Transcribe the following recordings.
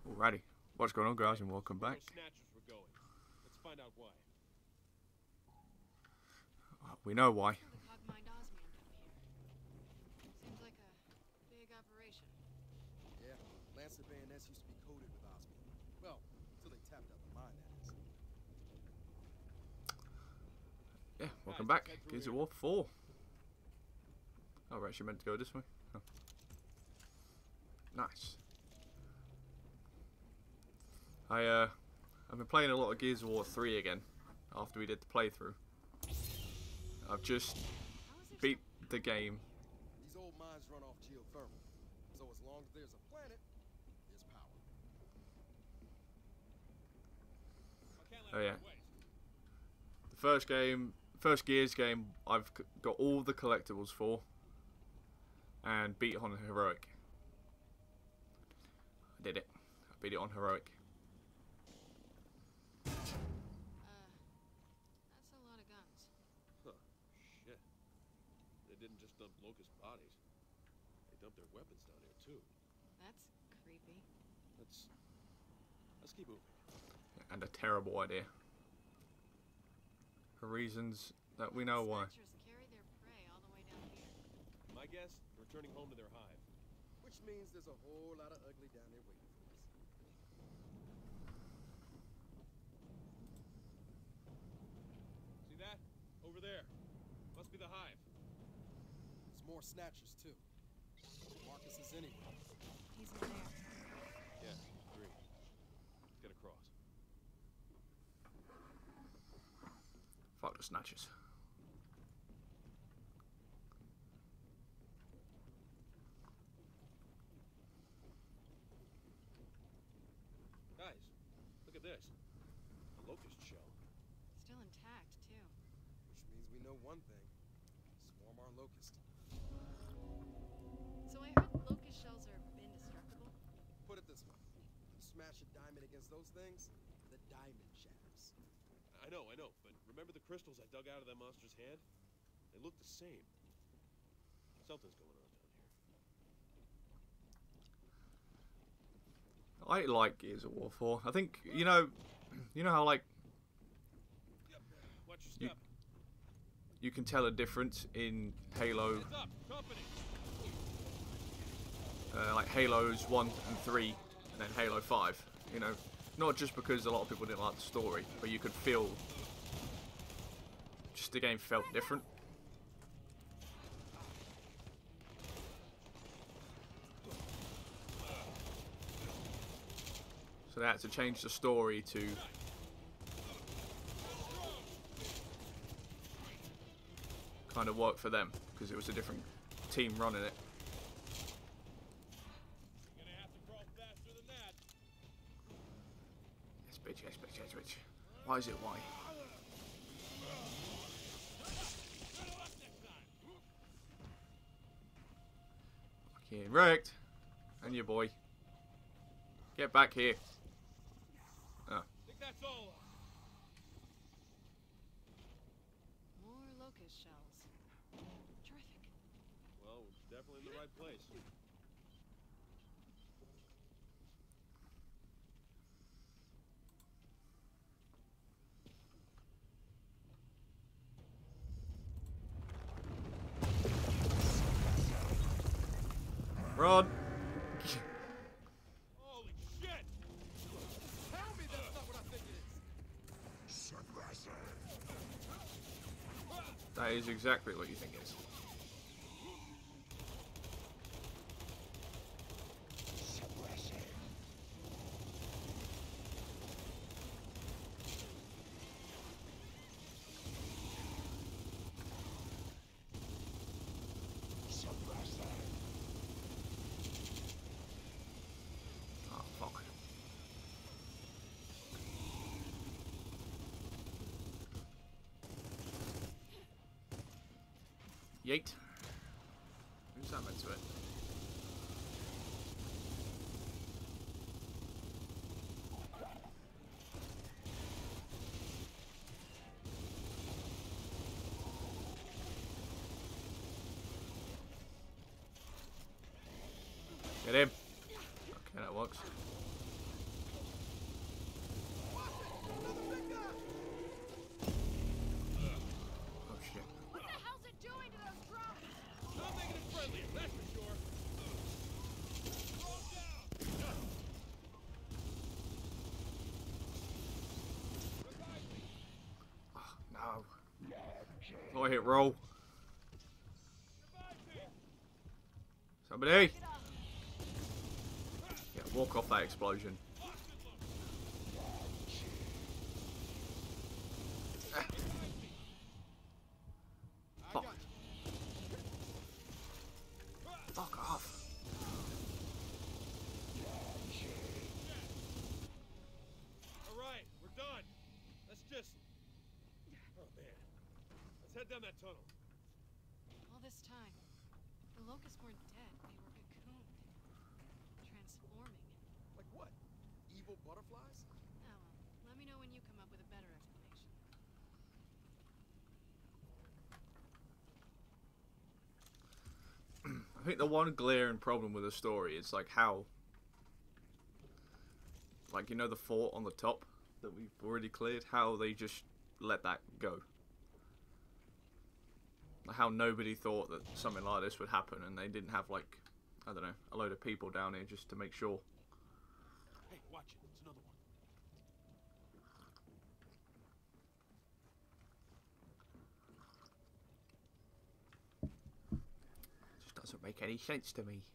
Alrighty. What's going on, guys, and welcome back. Snatchers were going. Let's find out why. We know why. The Cogmind Osmium up here. Seems like a big operation. Yeah, Lancer bayonets used to be coated with osmium. Well, until they tapped out the mine, that is. Yeah, welcome back. Gears of War 4. Oh, we're actually meant to go this way. Oh. Nice. I've been playing a lot of Gears of War 3 again after we did the playthrough. I've just beat the game. These old mines run off geothermal, so as long as there's a planet, there's power. Oh yeah. The first Gears game, I've got all the collectibles for and beat it on heroic. I did it. I beat it on heroic. That's a lot of guns. Huh. Shit. They didn't just dump Locust bodies. They dumped their weapons down here, too. That's creepy. Let's keep moving. And a terrible idea. For reasons that we know why. Snatchers carry their prey all the way down here. My guess, returning home to their hive. Which means there's a whole lot of ugly down there waiting for us. See that? Over there. Must be the hive. There's more snatchers, too. Marcus is anywhere. He's in there. Yeah, agree. Let's get across. Fuck the snatchers. Guys, look at this. A locust shell. Still intact, too. Which means we know one thing. Swarm our locust. So I heard locust shells are indestructible. Put it this way. You smash a diamond against those things, the diamond shatters. I know, but remember the crystals I dug out of that monster's hand? They look the same. Something's going on down here. I like Gears of War 4. I think, you know how like Yep. Watch your step. you can tell a difference in Halo, Heads up, company. like Halos 1 and 3, and then Halo 5. You know, not just because a lot of people didn't like the story, but you could feel just the game felt different. So they had to change the story to kind of work for them, because it was a different team running it. You're gonna have to crawl faster than that. Yes, bitch, yes, bitch, yes, bitch. Why is it why? Fucking wrecked. And your boy. Get back here. Oh. Think that's all. More locust shells. Terrific. Well, we're definitely in the right place. Run. Holy shit! Tell me that's not what I think it is. That is exactly what you think it is. Oh, fuck. Yeet. Who's that meant to it? Get him. Okay, that works. deadlier, that's for sure. No. Not hit roll. Somebody. Yeah, walk off that explosion. Fuck. Fuck off. Alright, we're done. Let's just... Oh man. Let's head down that tunnel. All this time, the locusts weren't dead. They were cocooned. Transforming. Like what? Evil butterflies? Oh well, let me know when you come up with a better explanation. I think the one glaring problem with the story is like how, like, you know, the fort on the top that we've already cleared, how they just let that go. Like how nobody thought that something like this would happen, and they didn't have, like, I don't know, a load of people down here just to make sure. Hey, watch it. It's another one. Just doesn't make any sense to me.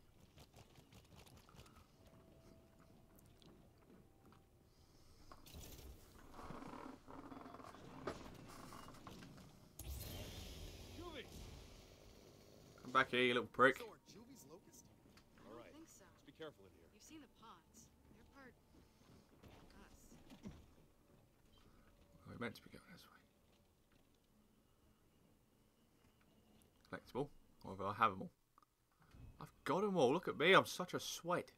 Juvie! Come back here, you little prick. So are Juvie's locusts? I don't Alright. think so. Let's be careful in here. You've seen the pods. They're part us. We're meant to be going this way. Collectible. Or will I have them all? I've got them all. Look at me. I'm such a sweat.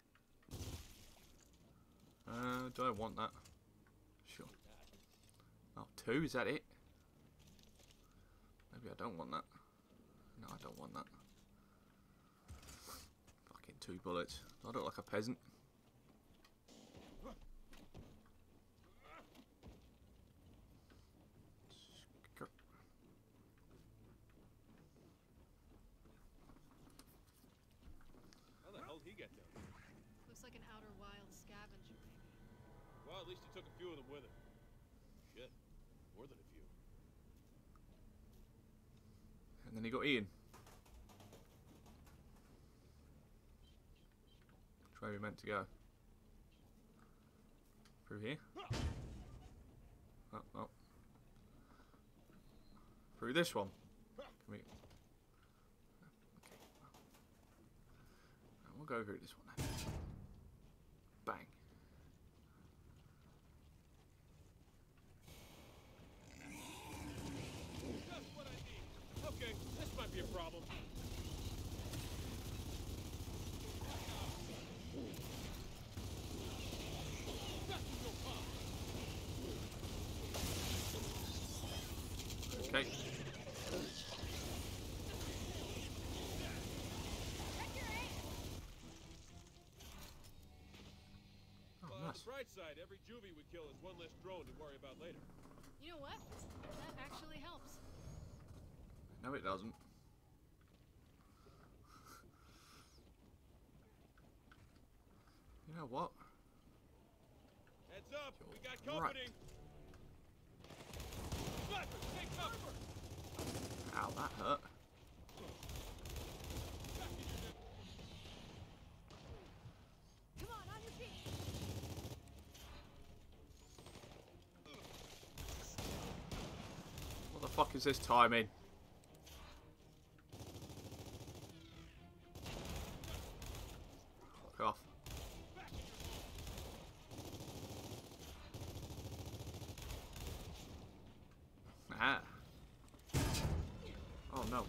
Do I want that? Sure. Oh, 2. Is that it? Maybe I don't want that. No, I don't want that. Fucking 2 bullets. Do I look like a peasant? How the hell did he get down there? Looks like an outer wild scavenger, maybe. Well, at least he took a few of them with him. Shit. More than a few. And then he got Ian. Which way are we meant to go? Through here? Oh, oh. Through this one. Can we... Okay. We'll go through this one then. Bang. Just what I need. Okay, this might be a problem. Okay. Oh, On nice. the bright side, every juvie we kill is one less drone to worry about later. You know what? That actually helps. No, it doesn't. You know what? Heads up, we got Right. company. Sniper, take cover. Ow, that hurt. Come on your feet. What the fuck is this timing? Fuck off. Ah. Oh no.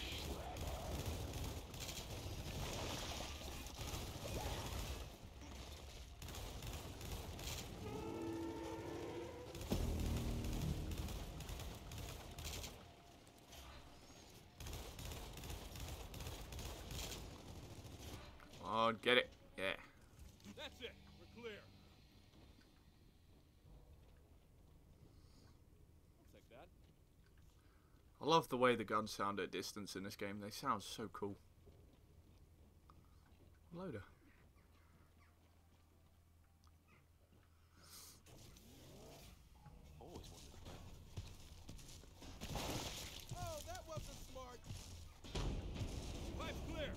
Come on, get it. Yeah. That's it. We're clear. I'll take that. I love the way the guns sound at distance in this game. They sound so cool. Loader. Always wanted to try one. Oh, that wasn't smart. Pipe's clear.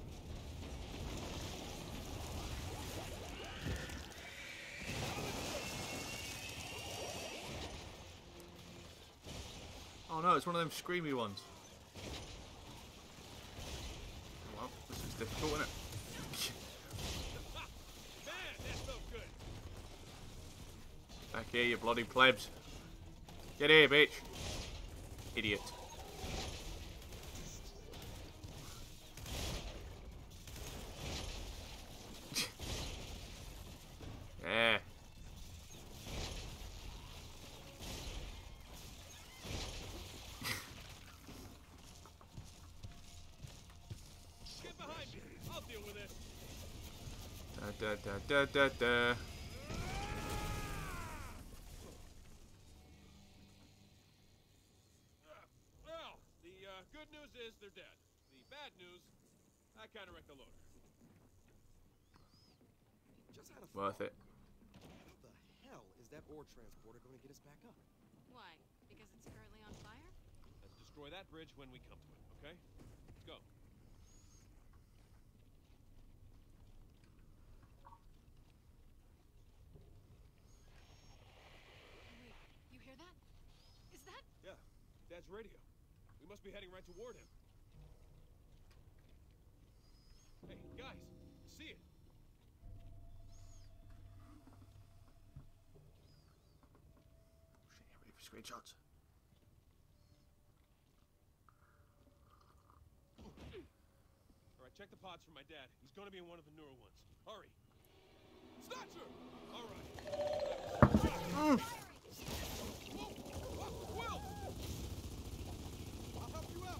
Oh no, it's one of them screamy ones. Well, this is difficult, isn't it? Man, that felt good. Back here, you bloody plebs. Get here, bitch. Idiot. Yeah. Get behind me. I'll deal with it. Da da da da da. Well, the good news is they're dead. The bad news, I kind of wrecked the loader. Just had a Worth thought. it. How the hell is that ore transporter going to get us back up? Why? Because it's currently on fire? Let's destroy that bridge when we come to it, okay? Let's go. Wait, you hear that? Is that? Yeah, Dad's radio. We must be heading right toward him. Hey, guys, see it? Shit, ready for screenshots. All right, check the pods for my dad. He's going to be in one of the newer ones. Hurry. Snatcher! All right. Will! I'll help you out.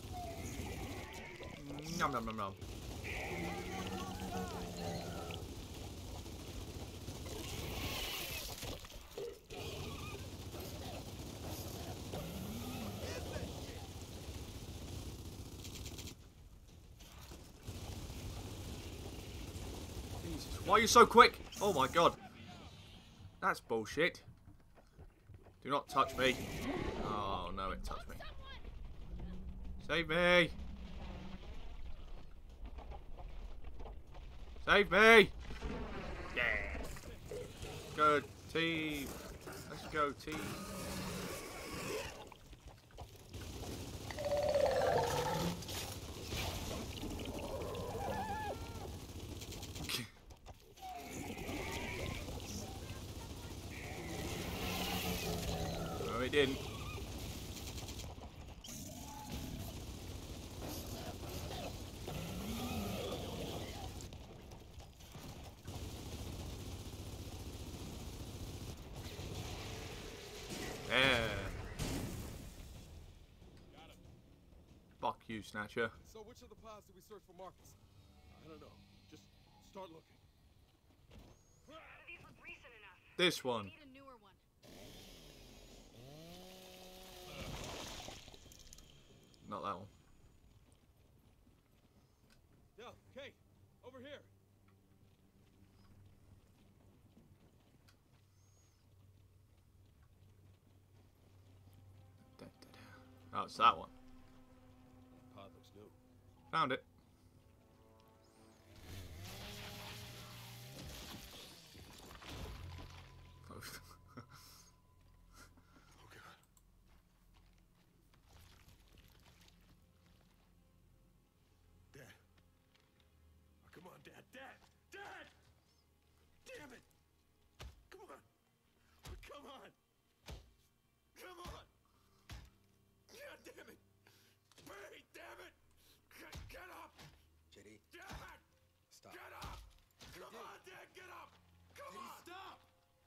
Nom nom nom nom. Jesus, why are you so quick? Oh my god. That's bullshit. Do not touch me. Oh no, it touched me. Save me! Save me! Yeah! Good team! Let's go team! No, he didn't. Yeah. Got him. Fuck you, Snatcher. So which of the pods did we search for Marcus? I don't know. Just start looking. None of these look recent enough. This We one. need a newer one. Not that one. Yeah, Kate, over here. Da, da, da. Oh, it's that one. Pod looks new. Found it. Oh, God. Dad. Oh, come on, Dad. Dad! Dad! Damn it! Come on. Oh, come on. Come on. God damn it. Wait, damn it. Get up. JD, Dad! stop. Get up. Come JD. on, Dad, get up. Come JD, on. stop.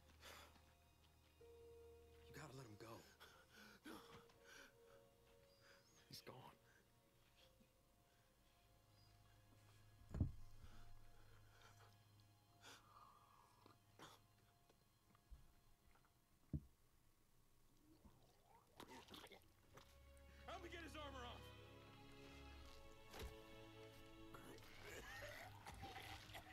You gotta let him go. He's gone. Help me get his armor off.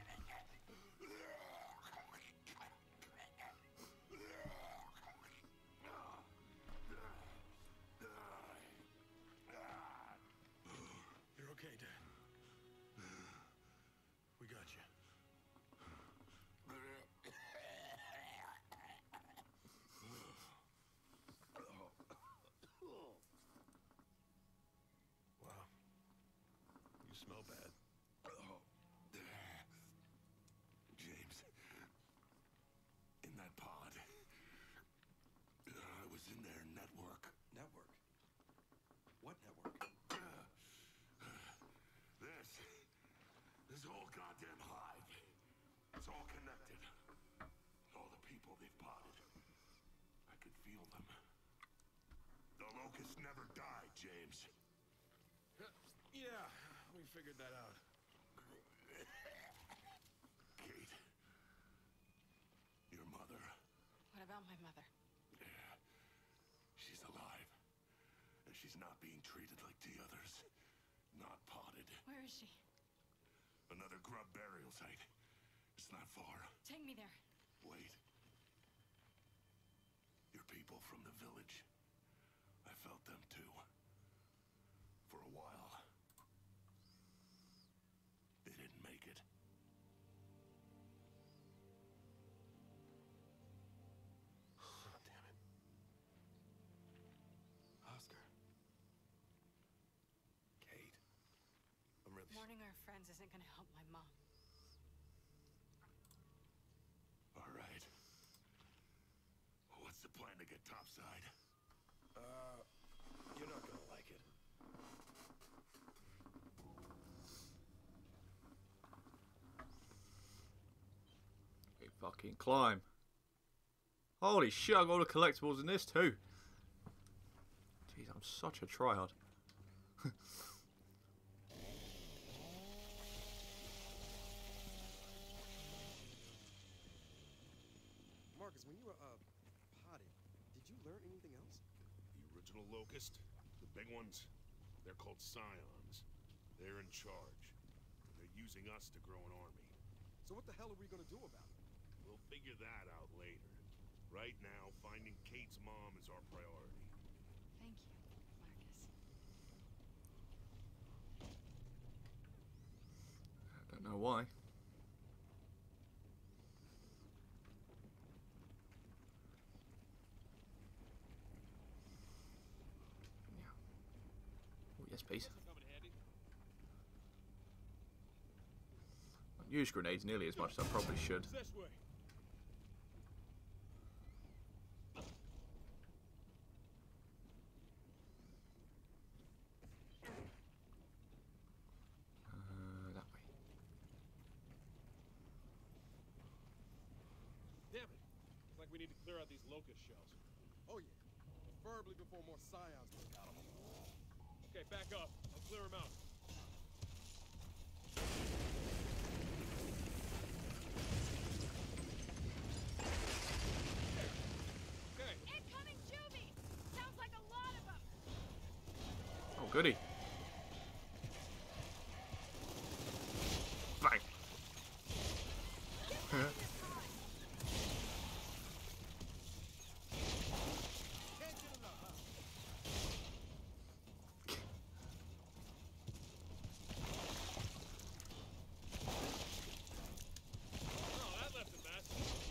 smell bad. Oh. James. In that pod. I was in their network. Network? What network? This whole goddamn hive. It's all connected. All the people they've potted. I could feel them. The Locust never died, James. Yeah, we figured that out. Kate. Your mother. What about my mother? Yeah. She's alive. And she's not being treated like the others. Not potted. Where is she? Another grub burial site. It's not far. Take me there. Wait. Your people from the village. I felt them too. For a while. They didn't make it. Oh, damn it. Oscar. Kate. I'm really Mourning our friends isn't gonna help my mom. All right. What's the plan to get topside? You're not gonna like it. Okay, fucking climb. Holy shit, I got all the collectibles in this too. Jeez, I'm such a tryhard. Marcus, when you were, potted, did you learn anything else? The original Locust, the big ones, they're called Scions. They're in charge. They're using us to grow an army. So what the hell are we gonna do about it? We'll figure that out later. Right now, finding Kate's mom is our priority. Thank you, Marcus. I don't know why. Yeah. Oh, yes, please. This'll come in handy. I don't use grenades nearly as much as I probably should. It's this way. That way. Damn it. Looks like we need to clear out these Locust shells. Oh yeah. Preferably before more scions break out of them. Okay, back up. I'll clear them out. Okay. Incoming Juby! Sounds like a lot of them! Oh, goody. Bang. Can't get enough, huh? Oh, that left a mess.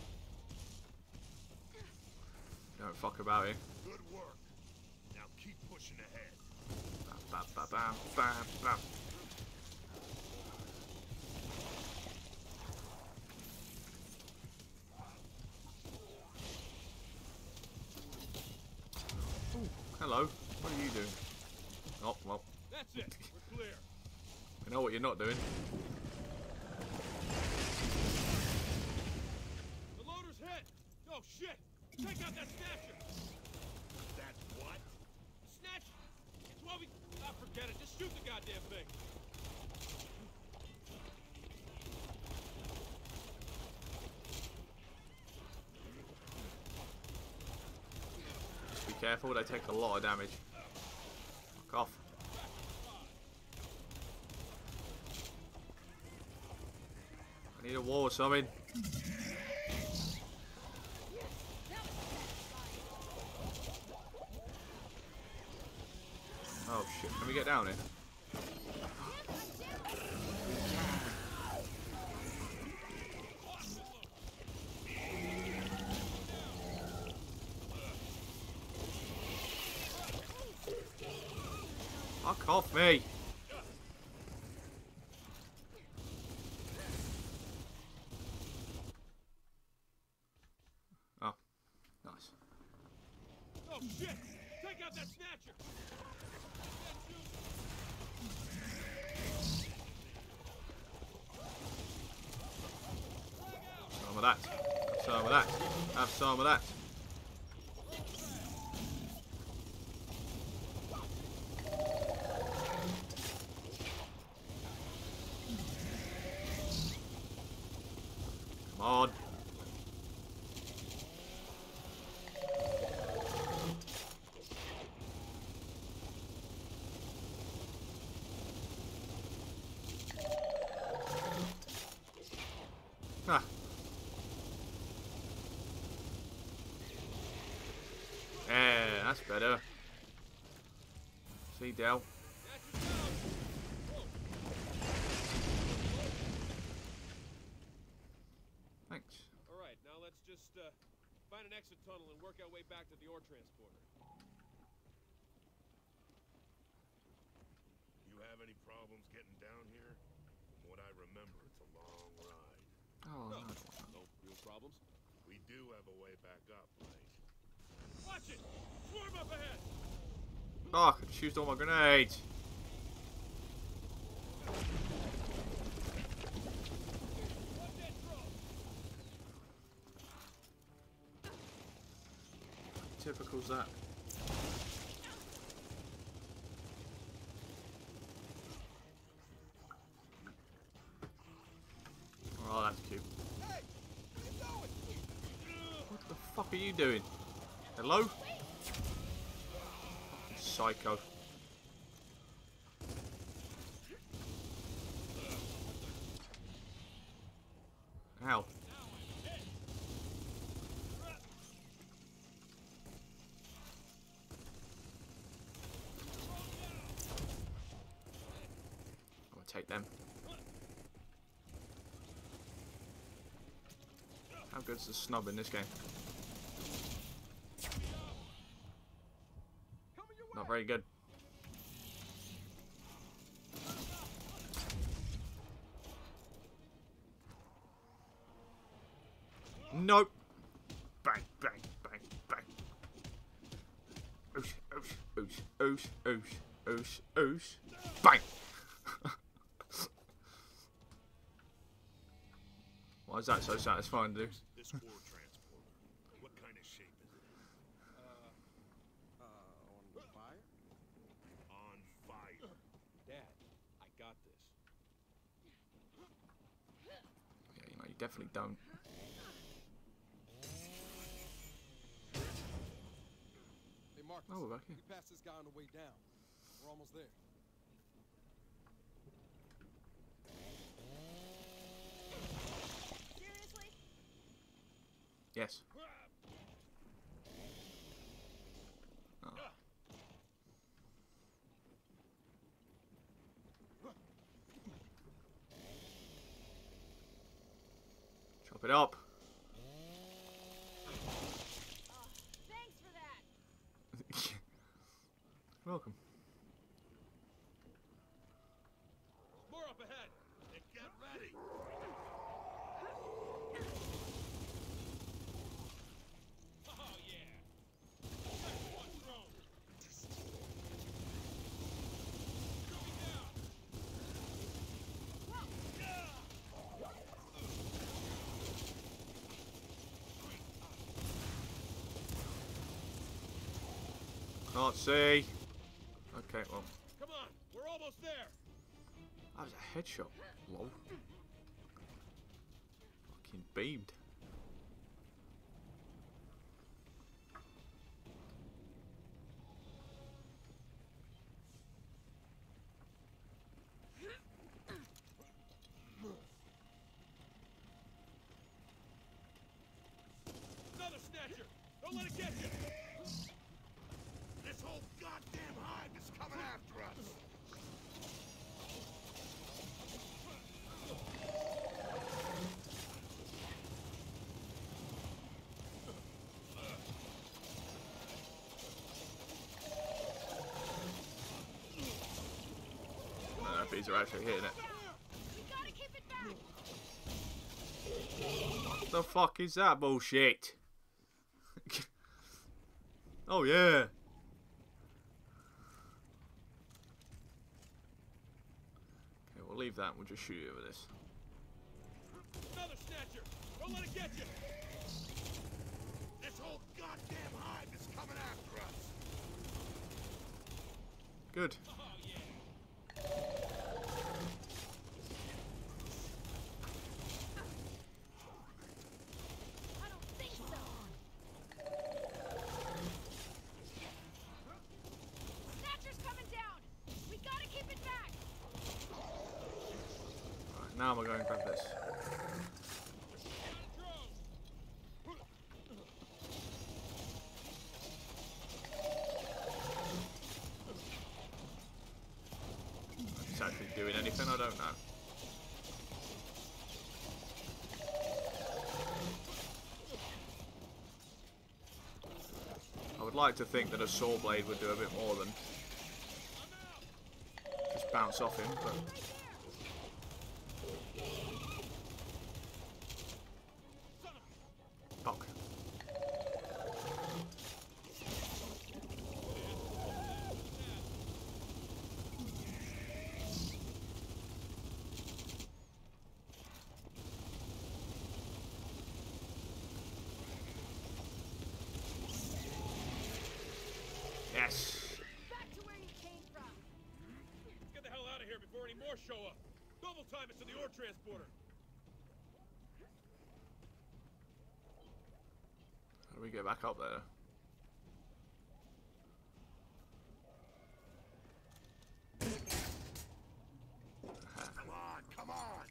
Don't fuck about it. Good work. Now keep pushing ahead. Bam, bam, bam, bam, bam. Ooh, hello. What are you doing? Oh, well, That's it. We're clear. I know what you're not doing. The loader's hit. Oh, shit. Check out that snatcher. That what? Snatch. It's what we... Ah, forget it. Just shoot the goddamn thing. Just be careful, they take a lot of damage. Fuck off. I need a wall or something. Oh shit, can we get down here? Fuck off me! Nice. Oh shit! Take out that snatcher! Some of that. Have some of that. Have some of that. Come on. Ah. Yeah, that's better. See, Del. Thanks. Alright, now let's just find an exit tunnel and work our way back to the ore transporter. You have any problems getting down here? From what I remember, it's a long ride. Oh, no. No real problems. We do have a way back up, right? Watch it! Swarm up ahead! Oh, I could have used all my grenades. Watch that throw! Typical's that. Oh, that's cute. What the fuck are you doing? Hello? Fucking psycho. Ow. I'm gonna take them. How good's the snub in this game? Not very good. Nope. Bang, bang, bang, bang. Oosh, oosh, oosh, oosh, oosh, oosh, oosh. Bang! Why is that so satisfying, dude? This ore transporter. What kind of shape is it in? On fire? On fire. Dad, I got this. Yeah, you know, you definitely don't. Hey, Marcus. Oh, we're back here. We passed this guy on the way down. We're almost there. Seriously? Yes. Oh. Chop it up. Oh, thanks for that. Welcome. More up ahead! Then get ready! Oh yeah! Second one thrown! Coming down! Can't see. Okay, well, Come on, we're almost there! that was a headshot. Lol. Fucking beamed. Another snatcher! Don't let it get you! This whole goddamn hive is coming after us! No, bees are actually hitting it. We gotta keep it back. What the fuck is that bullshit? Oh yeah. Okay, we'll leave that. We'll just shoot you with this. Another snatcher! Don't let it get you! This whole goddamn hive is coming after us! Good. Oh, yeah. I don't think so. Snatcher's coming down. We gotta keep it back. Right, now we're going to grab this. If it's actually doing anything, I don't know. I would like to think that a saw blade would do a bit more than just bounce off him, but fuck. Yes. Back to where you came from. Let's get the hell out of here before any more show up. Double time it to the ore transporter. How do we get back up there? Come on, come on!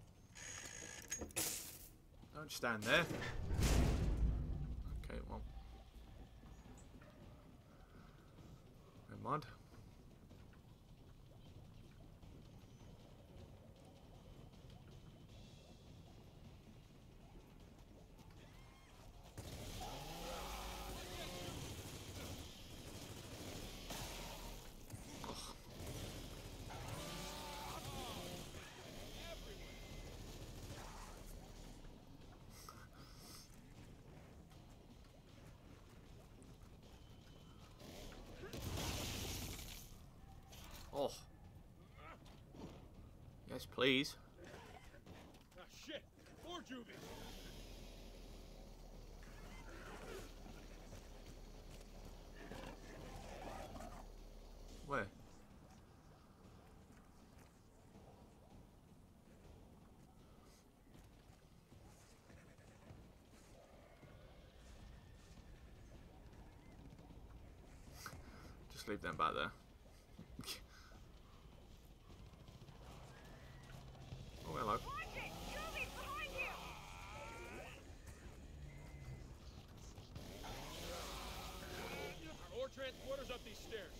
Don't stand there. Okay, well. Never mind. Oh. Yes, please. Ah, shit! More juvies! Where? Just leave them back there. Oh, hello. Watch it! Juvies behind you! Our ore transporter's up these stairs.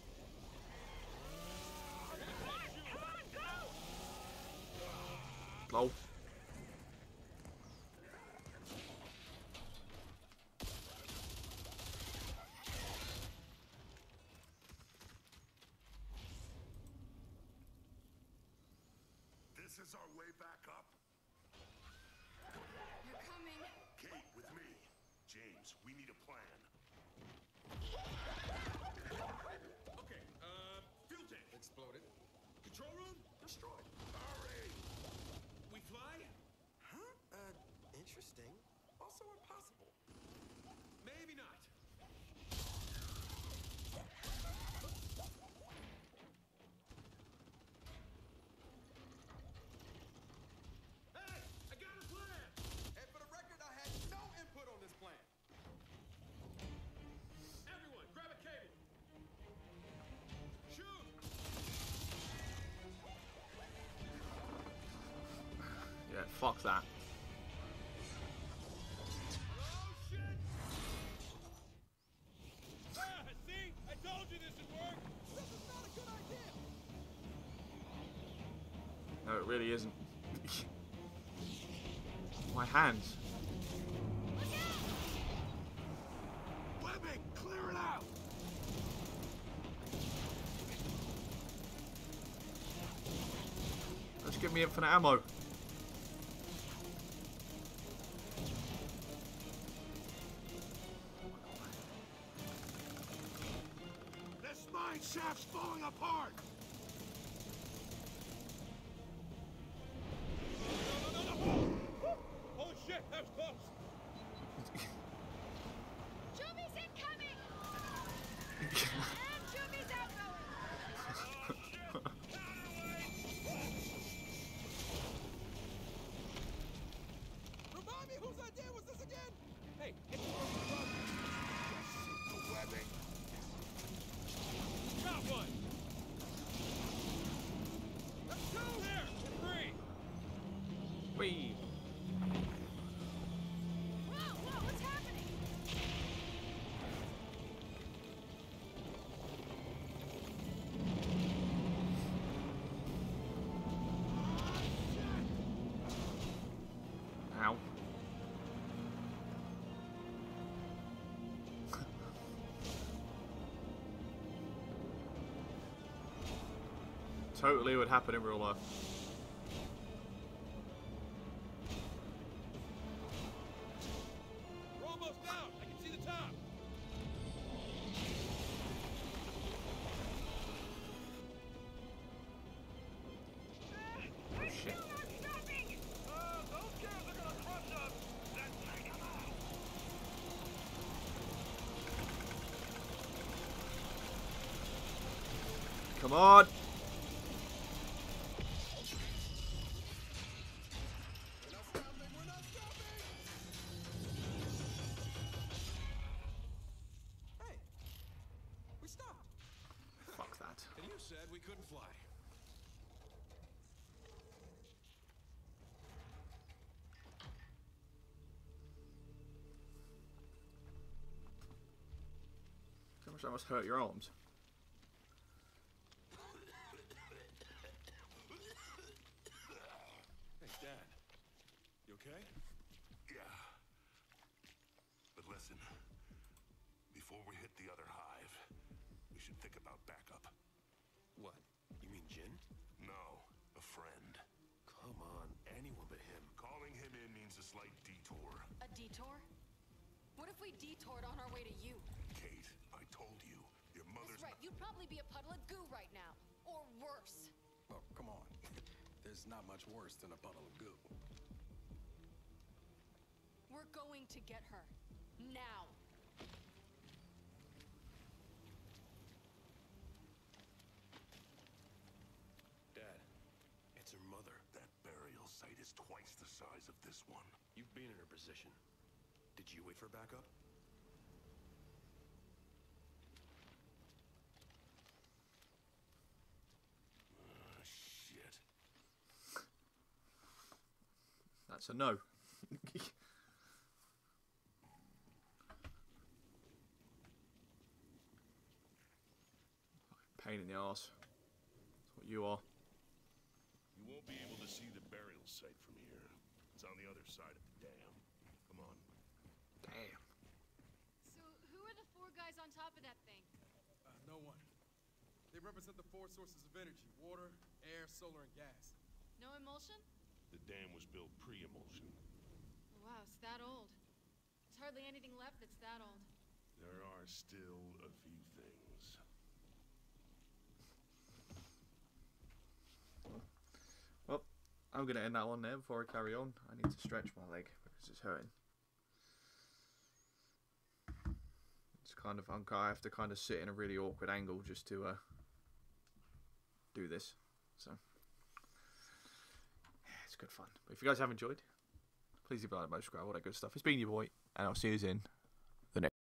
Come on, go! Lol. This is our way back up. You're coming. Kate, with me. James, we need a plan. Okay, fuel tank. Exploded. Control room? Destroyed. Hurry! We fly? Huh? Interesting. Also impossible. Maybe not. Hey, I got a plan! And for the record, I had no input on this plan. Everyone, grab a cable. Shoot! Yeah, fuck that. Oh, shit! Ah, see? I told you this would work! This is not a good idea. No, it really isn't. My hands. Webbing, clear it out! Just give me infinite ammo. My shaft's falling apart! No. Holy shit, that was close! Juby's incoming! And Juby's outgoing! Remind me whose idea was this again? Hey, hit the rope with the rug. The webbing. Got one! That's two! There! Three! Whee! Whoa, what's happening? Ow. Totally would happen in real life. We're almost out! I can see the top! Oh shit. Those guys are gonna crush us! Let's take them out! Come on! We're not stopping! Hey, we stopped. Fuck that. And you said we couldn't fly. So much that must hurt your arms. Hey, Dad. You okay? Yeah. But listen, before we hit the other hive, we should think about backup. What? You mean Jin? No, a friend. Come on, anyone but him. Calling him in means a slight detour. A detour? What if we detoured on our way to you? Kate, I told you, your mother's That's right, you'd probably be a puddle of goo right now. Or worse. Oh, come on. There's not much worse than a puddle of goo. We're going to get her. Now. Dad, it's her mother. That burial site is twice the size of this one. You've been in her position. Did you wait for backup? Shit. That's a no. Pain in the arse. That's what you are. You won't be able to see the burial site from here. It's on the other side of the dam. Come on. Damn. So, who are the four guys on top of that thing? No one. They represent the four sources of energy: water, air, solar, and gas. No emulsion? The dam was built pre-emulsion. Oh, wow, it's that old. There's hardly anything left that's that old. There are still a few things. Well, I'm going to end that one there before I carry on. I need to stretch my leg because it's hurting. It's kind of, I have to kind of sit in a really awkward angle just to do this. So, yeah, it's good fun. But if you guys have enjoyed, please leave a like, subscribe, all that good stuff. It's been your boy, and I'll see you in